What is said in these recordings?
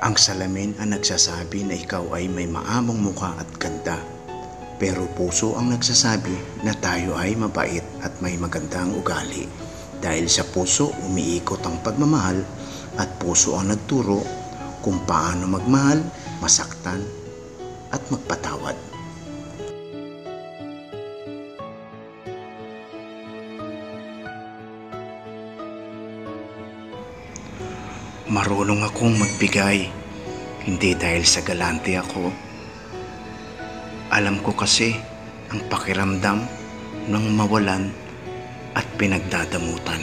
Ang salamin ang nagsasabi na ikaw ay may maamong mukha at ganda. Pero puso ang nagsasabi na tayo ay mabait at may magandang ugali. Dahil sa puso umiikot ang pagmamahal at puso ang nagturo kung paano magmahal, masaktan at magpatawad. Marunong akong magbigay, hindi dahil sa galante ako. Alam ko kasi ang pakiramdam ng mawalan at pinagdadamutan.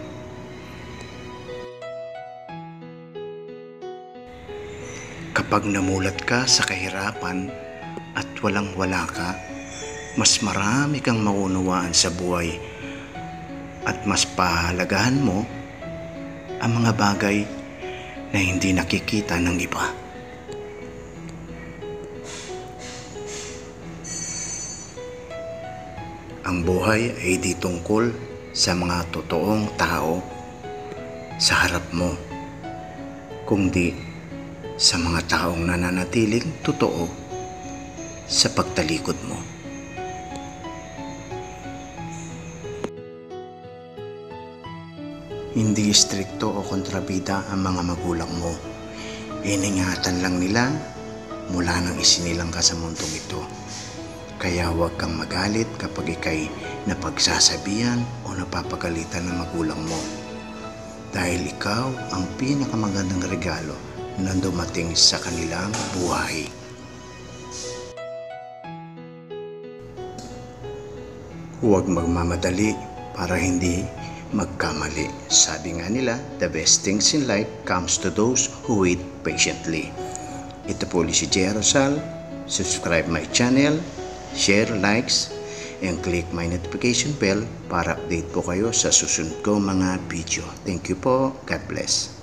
Kapag namulat ka sa kahirapan at walang-wala ka, mas marami kang maunawaan sa buhay at mas pahalagahan mo ang mga bagay na hindi nakikita ng iba. Ang buhay ay di tungkol sa mga totoong tao sa harap mo, kundi sa mga taong nananatiling totoo sa pagtalikod mo. Hindi istrikto o kontrabida ang mga magulang mo. Iningatan lang nila mula nang isinilang ka sa mundong ito. Kaya huwag kang magalit kapag ika'y napagsasabihan o napapagalitan ng magulang mo. Dahil ikaw ang pinakamagandang regalo na dumating sa kanilang buhay. Huwag magmamadali para hindi magkamali. Sabi nga nila, the best things in life comes to those who wait patiently. Ito po si J. Rosal. Subscribe my channel, share, likes, and click my notification bell para update po kayo sa susunod ko mga video. Thank you po. God bless.